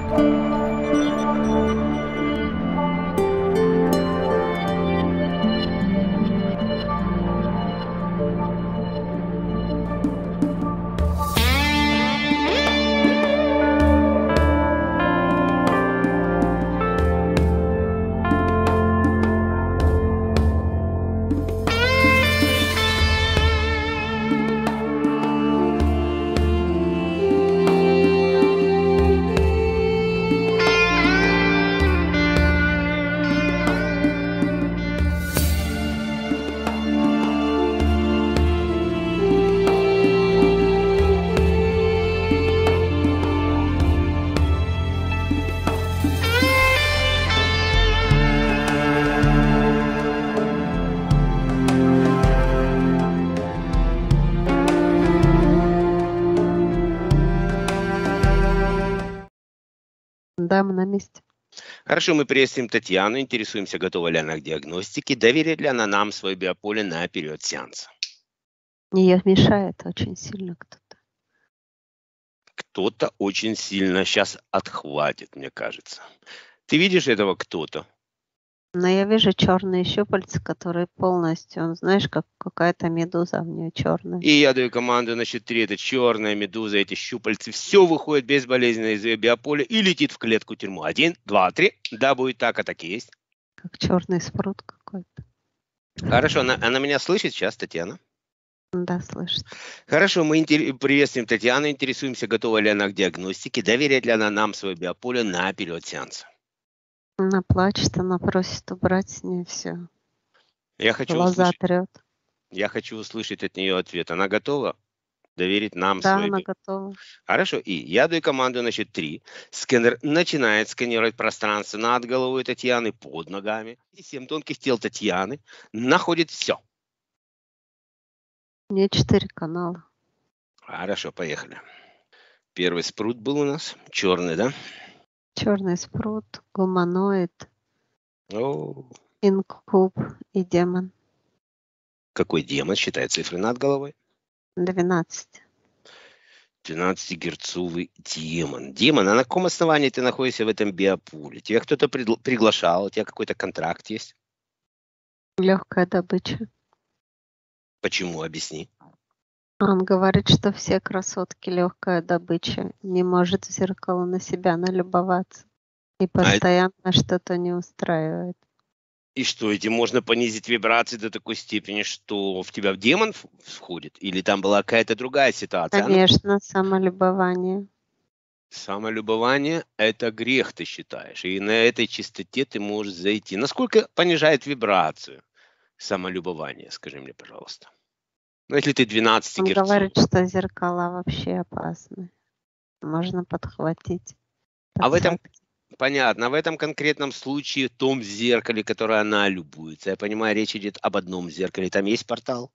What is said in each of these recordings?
Да, мы на месте. Хорошо, мы приветствуем Татьяну, интересуемся, готова ли она к диагностике, доверит ли она нам свое биополе на период сеанса. Ее мешает очень сильно кто-то. Кто-то очень сильно сейчас отхватит, мне кажется. Ты видишь этого кто-то? Но я вижу черные щупальца, которые полностью, он, знаешь, как какая-то медуза у нее черная. И я даю команду на счет 3. Это черная медуза, эти щупальцы. Все выходит безболезненно из ее биополя и летит в клетку тюрьму. 1, 2, 3. Да, будет так, а так и есть. Как черный спрут какой-то. Хорошо, она меня слышит сейчас, Татьяна? Да, слышит. Хорошо, мы приветствуем Татьяну, интересуемся, готова ли она к диагностике, доверяет ли она нам свое биополе на период сеанса. Она плачет, она просит убрать с нее все. Я хочу услышать от нее ответ. Она готова доверить нам Да, свое она биополе? готова. Хорошо, и я даю команду на счет 3. Сканер начинает сканировать пространство над головой Татьяны, под ногами. И 7 тонких тел Татьяны находит все. У нее 4 канала. Хорошо, поехали. Первый спрут был у нас. Черный, да? Черный спрут, гуманоид, О, инкуб и демон. какой демон считает цифры над головой? 12. 12-герцовый демон. Демон, а на каком основании ты находишься в этом биополе? Тебя кто-то приглашал? У тебя какой-то контракт есть? Легкая добыча. Почему? Объясни. Он говорит, что все красотки легкая добыча. Не может в зеркало на себя налюбоваться. И постоянно что-то не устраивает. И что, этим можно понизить вибрации до такой степени, что в тебя в демон входит? Или там была какая-то другая ситуация? Конечно, самолюбование. Самолюбование – это грех, ты считаешь. И на этой чистоте ты можешь зайти. Насколько понижает вибрацию самолюбование, скажи мне, пожалуйста. Ну, если ты 12 Он герцов. говорит, что зеркала вообще опасны. Можно подхватить. А в этом, понятно, в этом конкретном случае, в том зеркале, которое она любуется, я понимаю, речь идет об одном зеркале, там есть портал?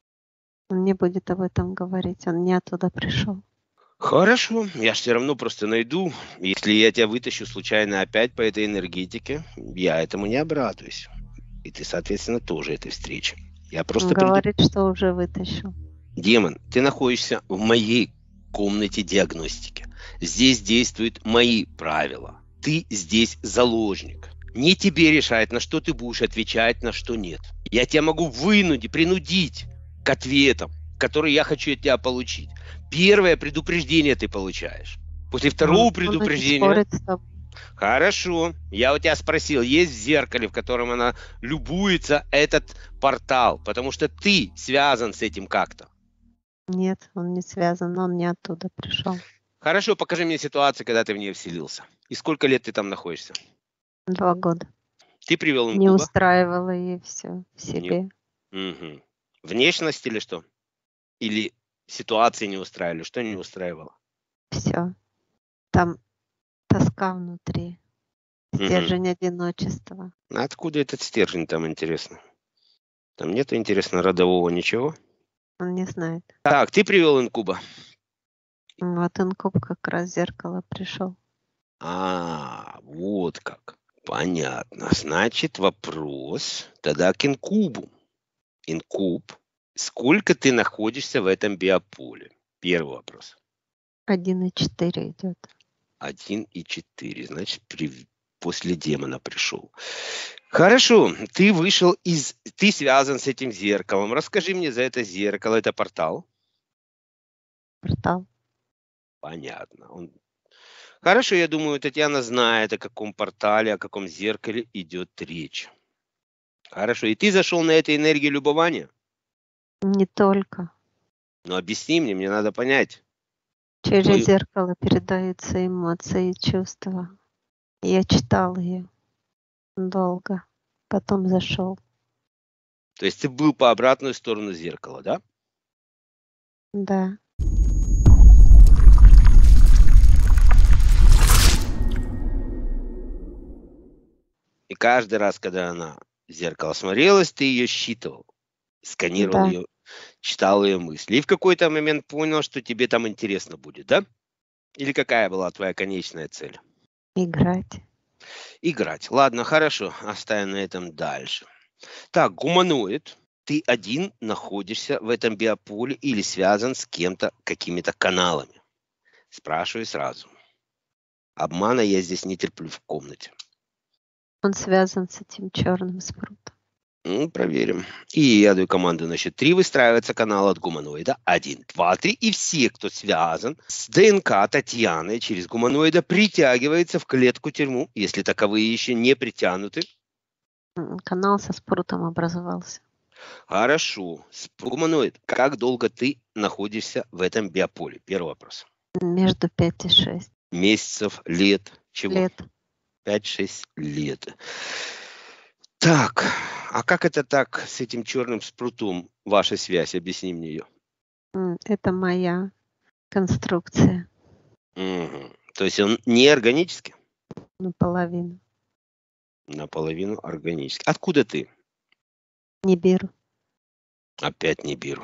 Он не будет об этом говорить, он не оттуда пришел. Хорошо, я же все равно просто найду. Если я тебя вытащу случайно опять по этой энергетике, я этому не обрадуюсь. И ты, соответственно, тоже этой встрече. Я просто Он говорит, что уже вытащил. Демон, ты находишься в моей комнате диагностики. Здесь действуют мои правила. Ты здесь заложник. Не тебе решать, на что ты будешь отвечать, на что нет. Я тебя могу принудить к ответам, которые я хочу от тебя получить. Первое предупреждение ты получаешь. После второго предупреждения... Хорошо. Я у тебя спросил, есть в зеркале, в котором она любуется, этот портал? Потому что ты связан с этим как-то. Нет, он не связан, он не оттуда пришел. Хорошо, покажи мне ситуацию, когда ты в нее вселился. И сколько лет ты там находишься? 2 года. Ты привел инкуба? Не устраивала ей все в себе. Угу. Внешность или что? Или ситуации не устраивали? Что не устраивало? Все. Там тоска внутри. Стержень одиночества. А откуда этот стержень там, интересно? Там нету, интересно, родового ничего? Он не знает. Так, ты привел инкуба? Вот инкуб как раз в зеркало пришел. Вот как. Понятно. Значит, вопрос тогда к инкубу. Инкуб, сколько ты находишься в этом биополе? Первый вопрос. 1,4 идет. 1 и 4. Значит, после демона пришел. Хорошо, ты связан с этим зеркалом. Расскажи мне за это зеркало. Это портал? Портал. Понятно. Хорошо, я думаю, Татьяна знает, о каком портале, о каком зеркале идет речь. Хорошо, и ты зашел на этой энергии любования? Не только. Ну, объясни мне надо понять. Через зеркало передаются эмоции и чувства. Я читал ее долго, потом зашел. То есть ты был по обратную сторону зеркала, да? Да. И каждый раз, когда она в зеркало смотрелась, ты ее считывал, сканировал ее, читал ее мысли. И в какой-то момент понял, что тебе там интересно будет, да? Или какая была твоя конечная цель? Играть. Играть. Ладно, хорошо, оставим на этом дальше. Так, гуманоид. Ты один находишься в этом биополе или связан с кем-то, какими-то каналами? Спрашиваю сразу. Обмана я здесь не терплю в комнате. Он связан с этим черным спрутом. Проверим. И я даю команду на счет 3. Выстраивается канал от гуманоида. 1, 2, 3. И все, кто связан с ДНК Татьяны через гуманоида, притягивается в клетку-тюрьму, если таковые еще не притянуты. Канал со спрутом образовался. Хорошо. Гуманоид, как долго ты находишься в этом биополе? Первый вопрос. Между 5 и 6. Месяцев, лет, чего? Лет. 5-6 лет. Так, а как это так с этим черным спрутом, ваша связь? Объясни мне ее. Это моя конструкция. Угу. То есть он не органический? Наполовину. Наполовину органический. Откуда ты? Нибиру. Опять Нибиру.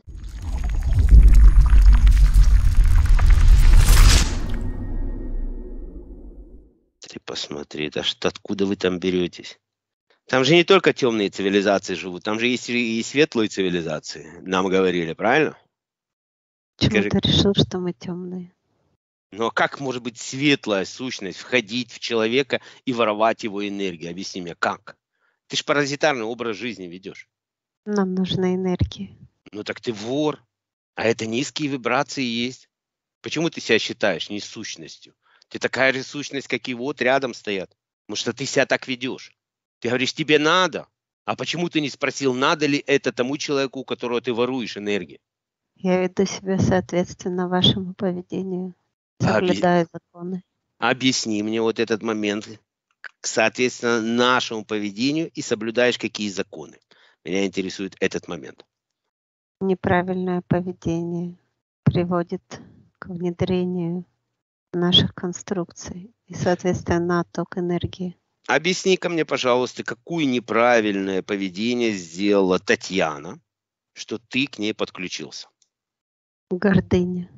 Ты посмотри, да что, откуда вы там беретесь? Там же не только темные цивилизации живут, там же есть и светлые цивилизации. Нам говорили, правильно? Почему ты решил, что мы темные? Ну а как может быть светлая сущность входить в человека и воровать его энергию? Объясни мне, как? Ты ж паразитарный образ жизни ведешь. Нам нужна энергия. Ну так ты вор. А это низкие вибрации есть. Почему ты себя считаешь не сущностью? Ты такая же сущность, как и вот рядом стоят. Потому что ты себя так ведешь. Ты говоришь, тебе надо. А почему ты не спросил, надо ли это тому человеку, у которого ты воруешь энергию? Я веду себя соответственно вашему поведению. Соблюдаю законы. Объясни мне вот этот момент. Соответственно, нашему поведению и соблюдаешь какие законы. Меня интересует этот момент. Неправильное поведение приводит к внедрению наших конструкций и, соответственно, отток энергии. Объясни-ка мне, пожалуйста, какое неправильное поведение сделала Татьяна, что ты к ней подключился? Гордыня.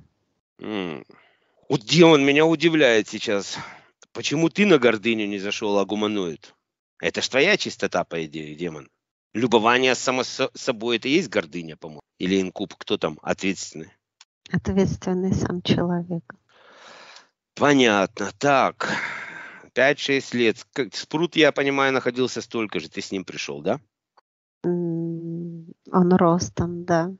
Вот демон меня удивляет сейчас. Почему ты на гордыню не зашел, а гуманоид? Это ж твоя чистота, по идее, демон. Любование само собой, это и есть гордыня, по-моему? Или инкуб, кто там ответственный? Ответственный сам человек. Понятно. Так, 5-6 лет. Спрут, я понимаю, находился столько же. Ты с ним пришел, да? Он ростом, да.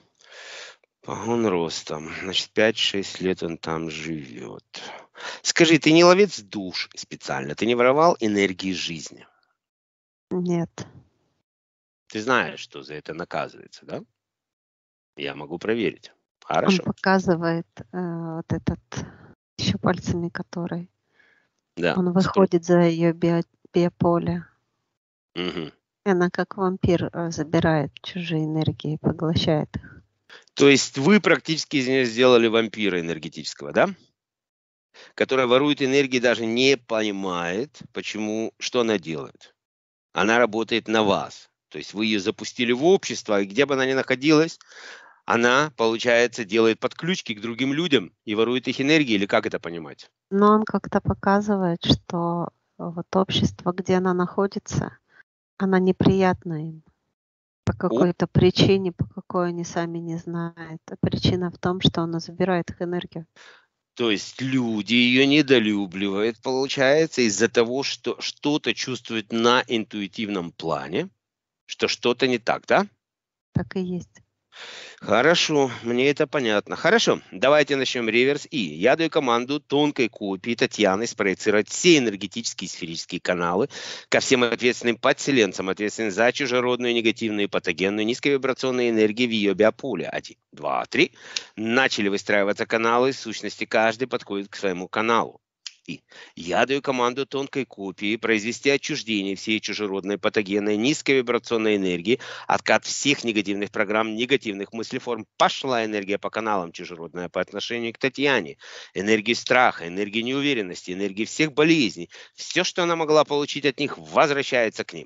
Он ростом. Значит, 5-6 лет он там живет. Скажи, ты не ловец душ специально? Ты не воровал энергии жизни? Нет. Ты знаешь, что за это наказывается, да? Я могу проверить. Хорошо. Он показывает вот этот щупальцами, который. Да. Он выходит за ее биополе. Угу. И она как вампир забирает чужие энергии, поглощает их. То есть вы практически из нее сделали вампира энергетического, да? Который ворует энергии, даже не понимает, что она делает. Она работает на вас. То есть вы ее запустили в общество, и где бы она ни находилась, она, получается, делает подключки к другим людям и ворует их энергии, или как это понимать? Но он как-то показывает, что вот общество, где она находится, она неприятна им. По какой-то причине, по какой они сами не знают. А причина в том, что она забирает их энергию. То есть люди ее недолюбливают, получается, из-за того, что что-то чувствуют на интуитивном плане, что что-то не так, да? Так и есть. Хорошо, мне это понятно. Хорошо, давайте начнем реверс. И я даю команду тонкой копии Татьяны спроецировать все энергетические и сферические каналы ко всем ответственным подселенцам, ответственным за чужеродную, негативную, патогенную, низковибрационную энергию в ее биополе. 1, 2, 3. Начали выстраиваться каналы, в сущности, каждый подходит к своему каналу. И я даю команду тонкой копии произвести отчуждение всей чужеродной патогенной низковибрационной энергии, откат всех негативных программ, негативных мыслеформ. Пошла энергия по каналам чужеродная по отношению к Татьяне. Энергии страха, энергии неуверенности, энергии всех болезней. Все, что она могла получить от них, возвращается к ним.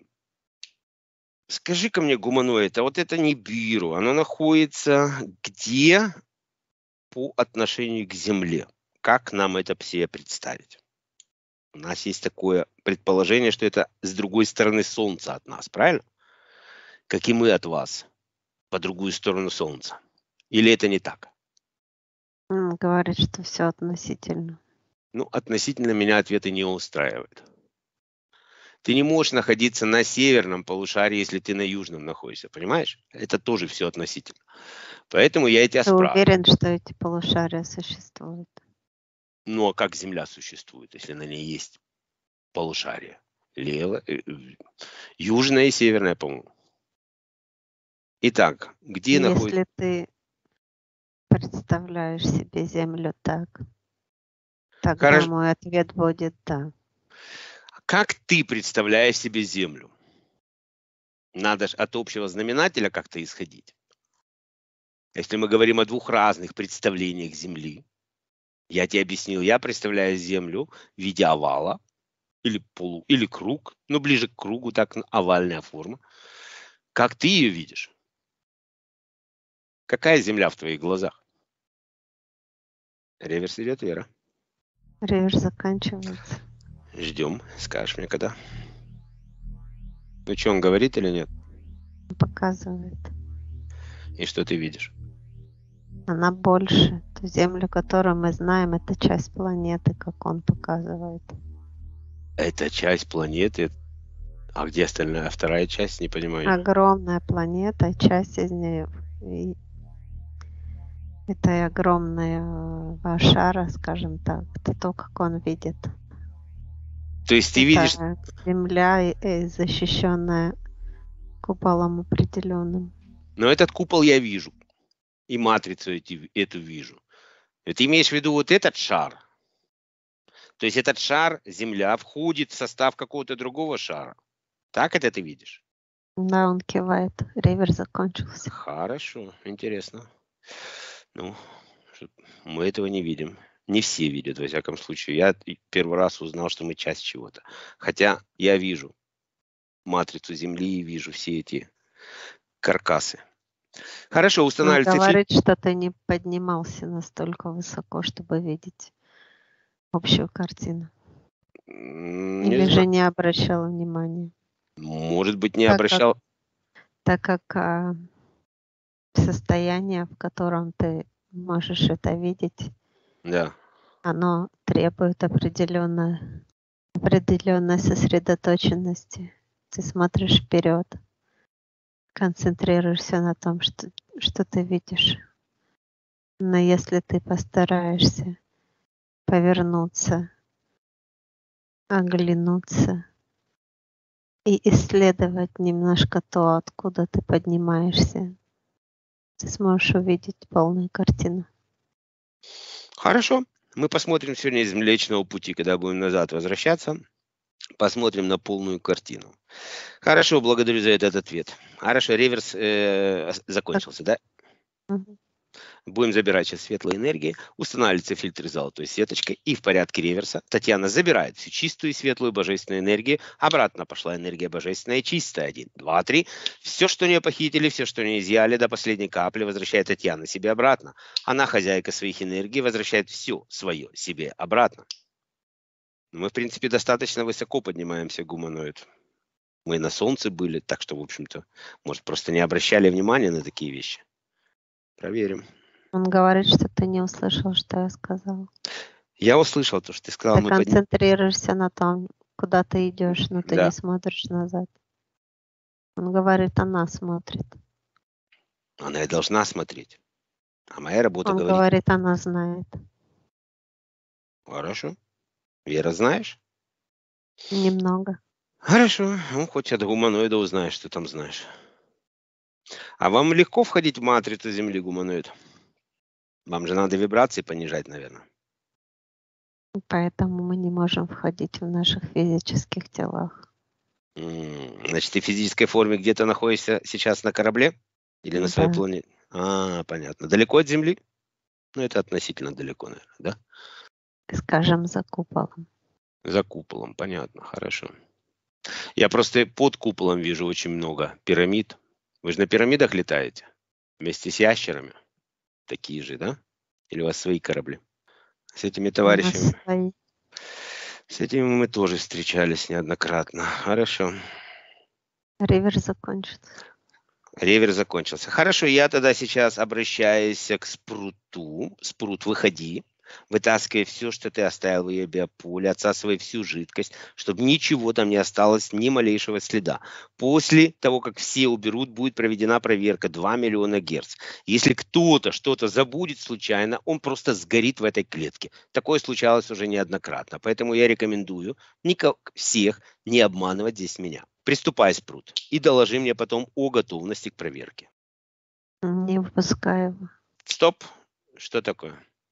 Скажи-ка мне, гуманоид, а вот это Нибиру, оно находится где по отношению к Земле? Как нам это все представить? У нас есть такое предположение, что это с другой стороны Солнца от нас, правильно? Как и мы от вас, по другую сторону Солнца. Или это не так? Говорит, что все относительно. Ну, относительно меня ответы не устраивают. Ты не можешь находиться на северном полушарии, если ты на южном находишься, понимаешь? Это тоже все относительно. Поэтому я и тебя Ты спрашиваю. уверен, что эти полушария существуют? Ну, а как Земля существует, если на ней есть полушарие? Левое, южное и северное, по-моему. Итак, где находится... Если ты представляешь себе Землю так, тогда Хорошо. мой ответ будет да. Как ты представляешь себе Землю? Надо же от общего знаменателя как-то исходить. Если мы говорим о двух разных представлениях Земли, я тебе объяснил, я представляю Землю в виде овала или или круг, но ближе к кругу, так овальная форма. Как ты ее видишь? Какая Земля в твоих глазах? Реверс идет, Вера. Реверс заканчивается. Ждем, скажешь мне когда. Ну что, он говорит или нет? Показывает. И что ты видишь? Она больше. Ту Землю, которую мы знаем, это часть планеты, как он показывает. Это часть планеты. А где остальная? Вторая часть? Не понимаю. Огромная планета, часть из нее этой огромного шара, скажем так, это то, как он видит. То есть ты Это видишь... Земля, защищенная куполом определенным. Но этот купол я вижу. И матрицу эту вижу. Ты имеешь в виду вот этот шар? То есть этот шар, Земля, входит в состав какого-то другого шара. Так это ты видишь? Да, он кивает. Реверс закончился. Хорошо, интересно. Ну, мы этого не видим. Не все видят, во всяком случае. Я первый раз узнал, что мы часть чего-то. Хотя я вижу матрицу Земли и вижу все эти каркасы. Хорошо, Он устанавливается говорит, что ты не поднимался настолько высоко, чтобы видеть общую картину. Не Или же знаю. не обращал внимания. Может быть, не Так обращал. Так как состояние, в котором ты можешь это видеть, Да. оно требует определенной сосредоточенности. Ты смотришь вперед, концентрируешься на том, что ты видишь. Но если ты постараешься повернуться, оглянуться и исследовать немножко то, откуда ты поднимаешься, ты сможешь увидеть полную картину. Хорошо. Мы посмотрим сегодня из Млечного Пути, когда будем назад возвращаться. Посмотрим на полную картину. Хорошо, благодарю за этот ответ. Хорошо, реверс закончился, да? Мгм. Будем забирать сейчас светлые энергии. Устанавливается фильтр золотой сеточкой. И в порядке реверса Татьяна забирает всю чистую и светлую божественную энергию. Обратно пошла энергия божественная чистая. 1, 2, 3. Все, что у нее похитили, все, что у нее изъяли, до последней капли возвращает Татьяна себе обратно. Она хозяйка своих энергий, возвращает все свое себе обратно. Мы, в принципе, достаточно высоко поднимаемся, гуманоид. Мы на Солнце были, так что, в общем-то, может, просто не обращали внимания на такие вещи. Проверим. Он говорит, что ты не услышал, что я сказала. Я услышал то, что ты сказал. Ты концентрируешься на том, куда ты идешь, но ты Да. не смотришь назад. Он говорит, она смотрит. Она и должна смотреть. А моя работа Он говорить. говорит, она знает. Хорошо. Вера, знаешь? Немного. Хорошо. Ну, хоть от гуманоида узнаешь, что там знаешь. А вам легко входить в матрицу Земли, гуманоид? Вам же надо вибрации понижать, наверное. Поэтому мы не можем входить в наших физических телах. Значит, ты в физической форме где-то находишься сейчас на корабле? Или на своей Да. планете? Понятно. Далеко от Земли? Ну, это относительно далеко, наверное, да? Скажем, за куполом. За куполом, понятно, хорошо. Я просто под куполом вижу очень много пирамид. Вы же на пирамидах летаете? Вместе с ящерами? Такие же, да? Или у вас свои корабли? С этими У нас товарищами? свои. С этими мы тоже встречались неоднократно. Хорошо. Ривер закончится. Ревер закончился. Хорошо, я тогда сейчас обращаюсь к Спруту. Спрут, выходи. Вытаскивай все, что ты оставил в ее биополе, отсасывай всю жидкость, чтобы ничего там не осталось, ни малейшего следа. После того, как все уберут, будет проведена проверка 2 миллиона Герц. Если кто-то что-то забудет случайно, он просто сгорит в этой клетке. Такое случалось уже неоднократно. Поэтому я рекомендую всех не обманывать здесь меня. Приступай, Спрут, и доложи мне потом о готовности к проверке. Не выпускаю его. Стоп. Что такое?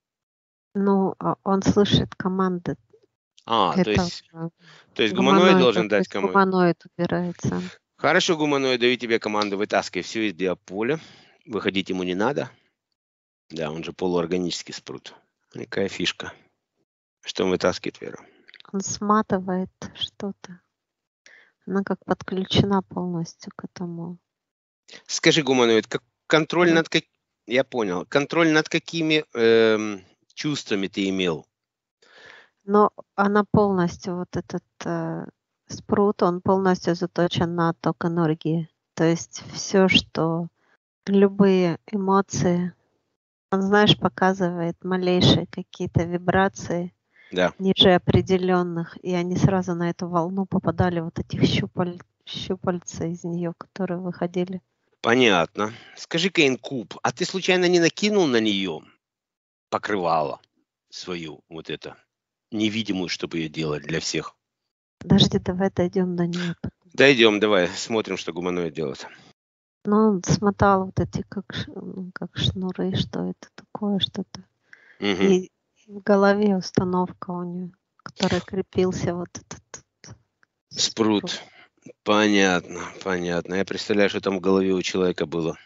Ну, он слышит команды. То Это есть гуманоид должен то дать есть команду. гуманоид убирается. Хорошо, гуманоид, даю тебе команду, вытаскивай все из биополя. Выходить ему не надо. Да, он же полуорганический Спрут. Какая фишка. Что он вытаскивает, Вера? Он сматывает что-то. Она как подключена полностью к этому. Скажи, гуманоид, контроль над Я понял. Контроль над какими чувствами ты имел? Но она полностью, вот этот спрут, он полностью заточен на ток энергии. То есть все, что любые эмоции, он, знаешь, показывает малейшие какие-то вибрации Да. ниже определенных, и они сразу на эту волну попадали, вот этих щупальца из нее, которые выходили. Понятно. Скажи-ка, Инкуб, а ты случайно не накинул на нее покрывало свою, вот это, невидимую, чтобы ее делать для всех? Подожди, давай дойдем до нее. Дойдем, давай, смотрим, что гуманоид делает. Ну, он смотал вот эти как шнуры, что это такое, что-то. Угу. И в голове установка у нее, которой крепился вот этот Спрут. Понятно, понятно. Я представляю, что там в голове у человека было,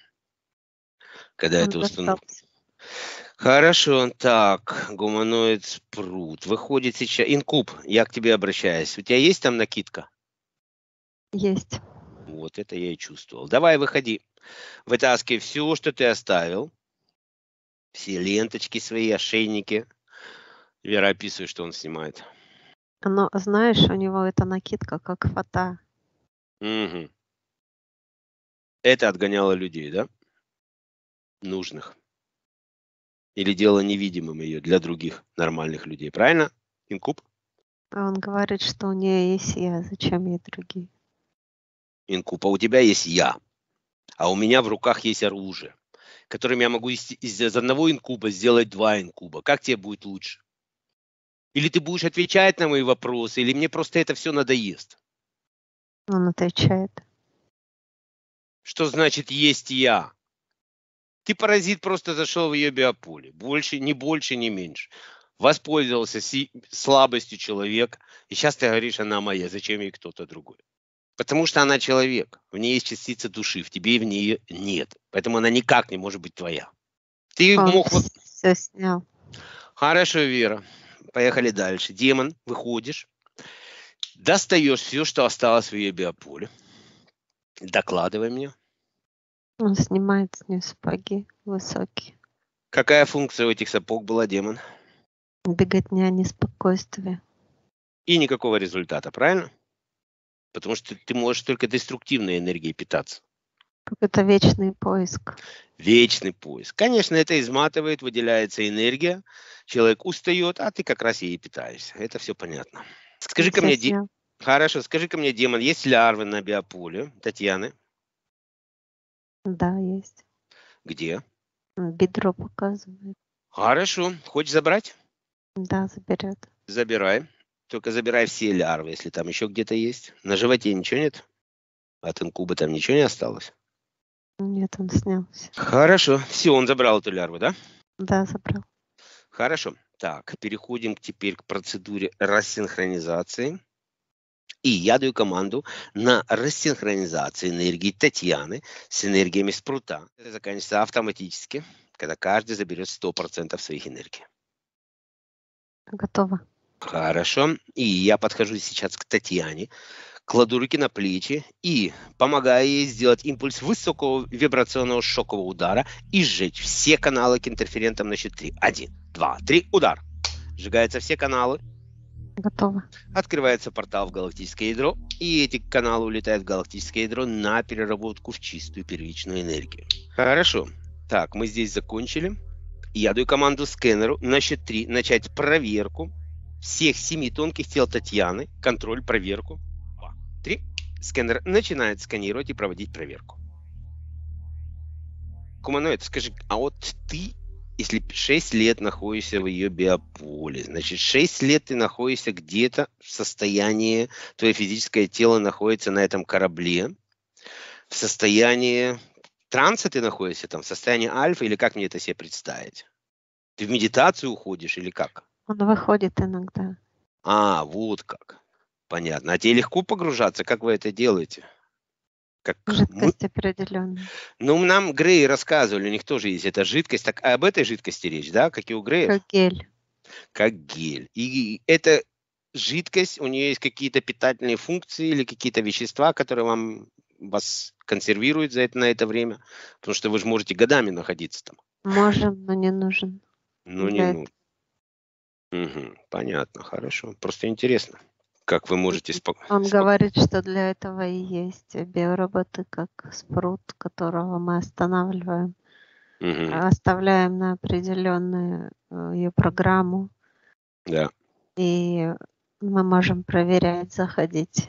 когда это установка. Хорошо, так, гуманоид Спрут. Выходит сейчас... Инкуб, я к тебе обращаюсь. У тебя есть там накидка? Есть. Вот это я и чувствовал. Давай, выходи. Вытаскивай все, что ты оставил. Все ленточки свои, ошейники. Вера, описывай, что он снимает. Но, знаешь, у него эта накидка как фата. Угу. Это отгоняло людей, да? Нужных. Или делало невидимым ее для других нормальных людей. Правильно, Инкуб? А он говорит, что у нее есть я, зачем ей другие? Инкуб, а у тебя есть я. А у меня в руках есть оружие, которым я могу из одного инкуба сделать 2 инкуба. Как тебе будет лучше? Или ты будешь отвечать на мои вопросы, или мне просто это все надоест? Он отвечает. Что значит есть я? Ты, паразит, просто зашел в ее биополе. Больше, ни меньше. Воспользовался слабостью человека. И сейчас ты говоришь, она моя. Зачем ей кто-то другой? Потому что она человек. В ней есть частица души. В тебе и в ней нет. Поэтому она никак не может быть твоя. Ты Он мог... все снял. Хорошо, Вера. Поехали дальше. Демон, выходишь. Достаешь все, что осталось в ее биополе. Докладывай мне. Он снимает с нее сапоги высокие. Какая функция у этих сапог была, демон? Беготня, неспокойствие. И никакого результата, правильно? Потому что ты можешь только деструктивной энергией питаться. Какой-то вечный поиск. Вечный поиск. Конечно, это изматывает, выделяется энергия, человек устает, а ты как раз ей и питаешься. Это все понятно. Скажи-ка мне, Естественно. хорошо, скажи-ка мне, демон, есть лярвы на биополе Татьяны? Да, есть. Где? Бедро показывает. Хорошо. Хочешь забрать? Да, заберет. Забирай. Только забирай все лярвы, если там еще где-то есть. На животе ничего нет? От инкуба там ничего не осталось? Нет, он снялся. Хорошо. Все, он забрал эту лярву, да? Да, забрал. Хорошо. Так, переходим теперь к процедуре рассинхронизации. И я даю команду на рассинхронизацию энергии Татьяны с энергиями спрута. Это заканчивается автоматически, когда каждый заберет 100% своих энергий. Готово. Хорошо. И я подхожу сейчас к Татьяне, кладу руки на плечи и помогаю ей сделать импульс высокого вибрационного шокового удара и сжечь все каналы к интерферентам на счет 3. 1, 2, 3, удар. Сжигаются все каналы, Готово. открывается портал в галактическое ядро, и эти каналы улетают в галактическое ядро на переработку в чистую первичную энергию. Хорошо. Так, мы здесь закончили. Я даю команду скэнеру на счет 3 начать проверку всех 7 тонких тел Татьяны. Контроль, проверку. 2, 3. Скэнер начинает сканировать и проводить проверку. Куманоид, скажи, а вот ты, если 6 лет находишься в ее биополе, значит, 6 лет ты находишься где-то в состоянии, твое физическое тело находится на этом корабле, в состоянии транса ты находишься там, в состоянии альфа, или как мне это себе представить? Ты в медитацию уходишь или как? Он выходит иногда. А, вот как. Понятно. А тебе легко погружаться? Как вы это делаете? Как мы... Жидкость определенная. Ну, нам Грей рассказывали, у них тоже есть эта жидкость. Так об этой жидкости речь, да, как и у Греев? Как гель. Как гель. И эта жидкость, у нее есть какие-то питательные функции или какие-то вещества, которые вас консервируют на это время? Потому что вы же можете годами находиться там. Можем, но не нужен Ну, не для ну. этого. Мгм. Понятно, хорошо. Просто интересно, как вы можете Он говорит, что для этого и есть биороботы, как спрут, которого мы останавливаем, оставляем на определенную ее программу, Да. и мы можем проверять, заходить.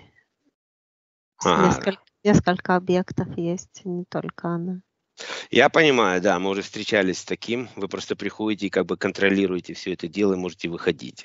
Ага. Несколько объектов есть, не только она. Я понимаю, да, мы уже встречались с таким. Вы просто приходите и как бы контролируете все это дело и можете выходить.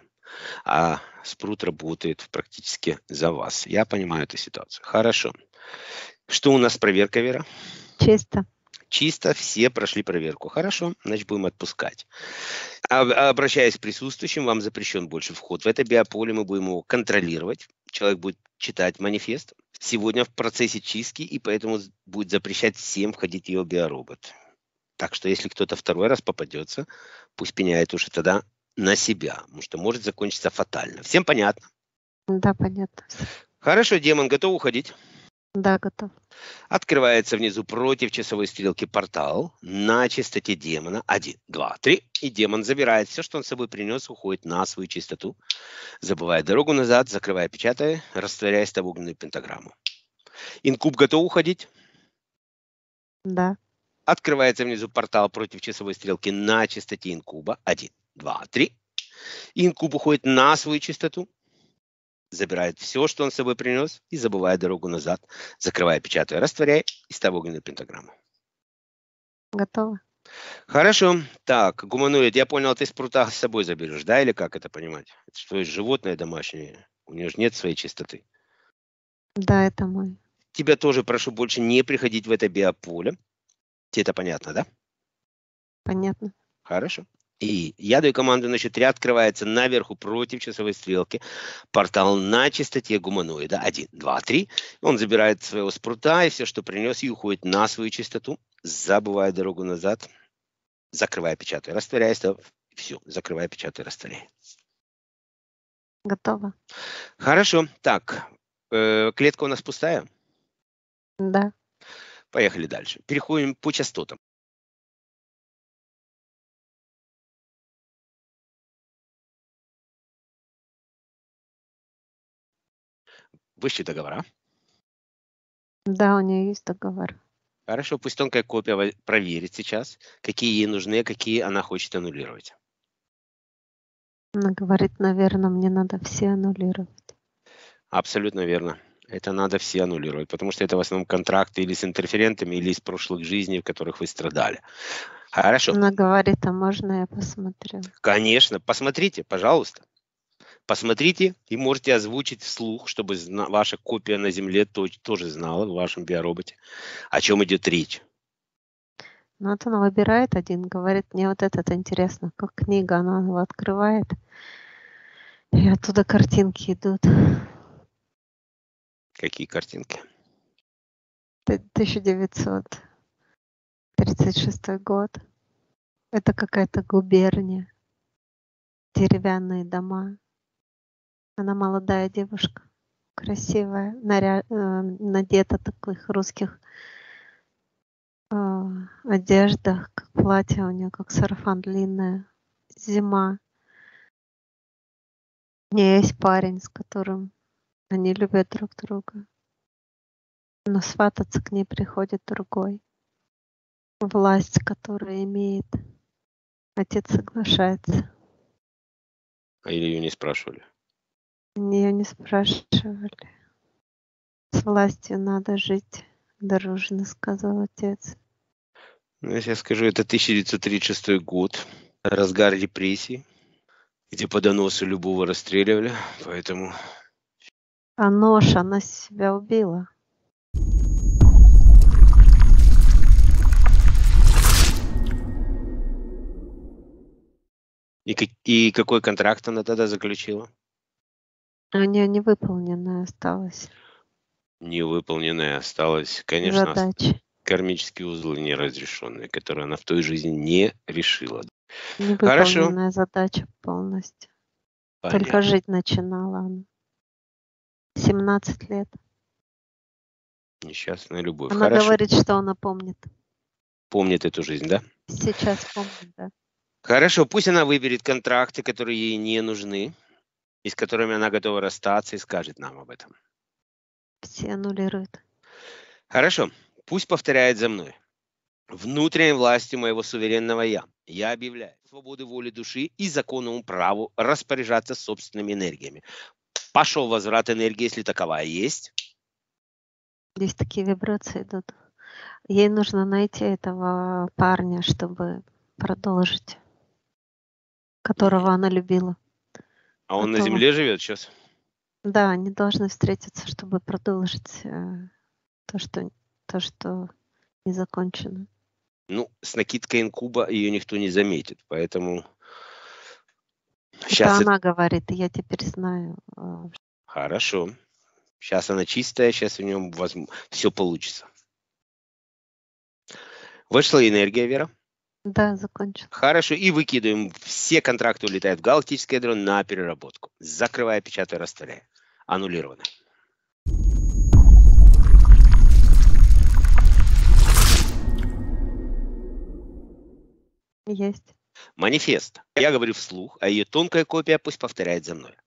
А спрут работает практически за вас. Я понимаю эту ситуацию. Хорошо. Что у нас с проверкой, Вера? Чисто. Чисто, все прошли проверку. Хорошо, значит, будем отпускать. Обращаясь к присутствующим, вам запрещен больше вход в это биополе, мы будем его контролировать. Человек будет читать манифест. Сегодня в процессе чистки, и поэтому будет запрещать всем входить в его биоробот. Так что если кто-то второй раз попадется, пусть пеняет уже тогда на себя, потому что может закончиться фатально. Всем понятно? Да, понятно. Хорошо, демон, готов уходить? Да, готов. Открывается внизу против часовой стрелки портал на чистоте демона. 1, 2, 3. И демон забирает все, что он с собой принес, уходит на свою чистоту, забывая дорогу назад, закрывая, печатая, растворяясь в огненную пентаграмму. Инкуб готов уходить? Да. Открывается внизу портал против часовой стрелки на чистоте инкуба. 1, 2, 3. Инкуб уходит на свою чистоту, забирает все, что он с собой принес, и забывая дорогу назад, закрывая, печатая, растворяя и ставя огненную пентаграмму. Готово. Хорошо. Так, гуманоид, я понял, ты спрута с собой заберешь, да, или как это понимать? Это что, животное домашнее? У него же нет своей чистоты. Да, это мой. Тебя тоже прошу больше не приходить в это биополе. Тебе это понятно, да? Понятно. Хорошо. И я даю команду на счет 3, открывается наверху против часовой стрелки портал на чистоте гуманоида. 1, 2, 3. Он забирает своего спрута и все, что принес, и уходит на свою чистоту, забывая дорогу назад, закрывая, печатая, растворяясь. Все, закрывая, печатая, растворяя. Готово. Хорошо. Так, клетка у нас пустая? Да. Поехали дальше. Переходим по частотам. Высшие договора. Да, у нее есть договор. Хорошо, пусть тонкая копия проверит сейчас, какие ей нужны, а какие она хочет аннулировать. Она говорит, наверное, мне надо все аннулировать. Абсолютно верно. Это надо все аннулировать, потому что это в основном контракты или с интерферентами, или из прошлых жизней, в которых вы страдали. Хорошо. Она говорит, а можно я посмотрю? Конечно, посмотрите, пожалуйста. Посмотрите и можете озвучить вслух, чтобы ваша копия на Земле тоже знала в вашем биороботе, о чем идет речь. Ну вот она выбирает один, говорит, мне вот этот интересно, как книга, она его открывает, и оттуда картинки идут. Какие картинки? 1936 год. Это какая-то губерния, деревянные дома. Она молодая девушка, красивая, надета таких русских одеждах, как платье у нее, как сарафан длинное. Зима. У нее есть парень, с которым они любят друг друга. Но свататься к ней приходит другой. Власть, которую имеет. Отец соглашается. А или ее не спрашивали? Ее не спрашивали. С властью надо жить дружно, сказал отец. Ну, если я скажу, это 1936 год, разгар репрессий, где по доносу любого расстреливали, поэтому... А нож, она себя убила. И какой контракт она тогда заключила? У нее невыполненная осталась Невыполненная осталась, конечно, задача. кармические узлы неразрешенные, которые она в той жизни не решила. Хорошо. Невыполненная задача полностью. Понятно. Только жить начинала она. 17 лет. Несчастная любовь. Она Хорошо. говорит, что она помнит. Помнит эту жизнь, да? Сейчас помнит, да. Хорошо, пусть она выберет контракты, которые ей не нужны, и с которыми она готова расстаться, и скажет нам об этом. Все аннулируют. Хорошо, пусть повторяет за мной. Внутренней властью моего суверенного я объявляю свободу воли души и законному праву распоряжаться собственными энергиями. Пошел возврат энергии, если таковая есть. Здесь такие вибрации идут. Ей нужно найти этого парня, чтобы продолжить, которого она любила. А он на Готова. Земле живет сейчас? Да, они должны встретиться, чтобы продолжить то, что не закончено. Ну, с накидкой инкуба ее никто не заметит, поэтому... Это она говорит, и я теперь знаю. Хорошо. Сейчас она чистая, сейчас у нее все получится. Вышла энергия, Вера? Да, закончил. Хорошо, и выкидываем. Все контракты улетают в галактическое ядро на переработку. Закрывая, печатая, растворяя. Аннулировано. Есть. Манифест. Я говорю вслух, а ее тонкая копия пусть повторяет за мной.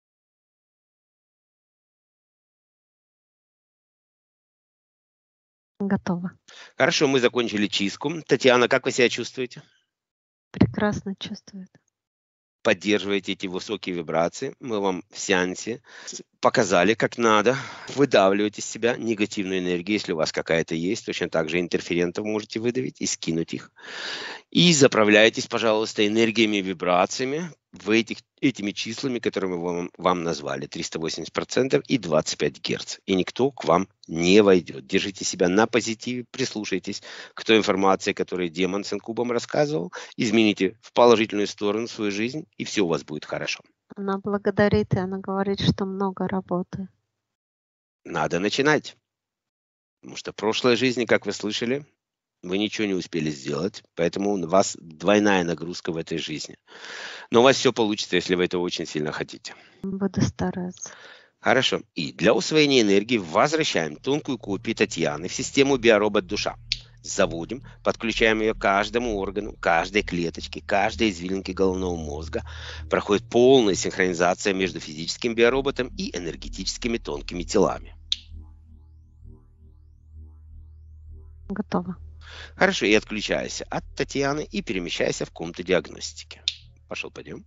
Готово. Хорошо, мы закончили чистку. Татьяна, как вы себя чувствуете? Прекрасно чувствует. Поддерживаете эти высокие вибрации. Мы вам в сеансе показали, как надо выдавливать из себя негативную энергию, если у вас какая-то есть. Точно так же интерферентов можете выдавить и скинуть их. И заправляйтесь, пожалуйста, энергиями и вибрациями этими числами, которые мы вам назвали. 380% и 25 Гц. И никто к вам не войдет. Держите себя на позитиве, прислушайтесь к той информации, которую демон с инкубом рассказывал. Измените в положительную сторону свою жизнь, и все у вас будет хорошо. Она благодарит, и она говорит, что много работы. Надо начинать. Потому что в прошлой жизни, как вы слышали, вы ничего не успели сделать, поэтому у вас двойная нагрузка в этой жизни. Но у вас все получится, если вы этого очень сильно хотите. Буду стараться. Хорошо. И для усвоения энергии возвращаем тонкую копию Татьяны в систему биоробот душа. Заводим, подключаем ее к каждому органу, каждой клеточке, каждой извилинке головного мозга. Проходит полная синхронизация между физическим биороботом и энергетическими тонкими телами. Готово. Хорошо, и отключайся от Татьяны и перемещайся в комнату диагностики. Пошел, пойдем.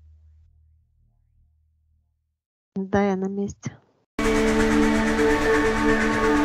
Да, я на месте.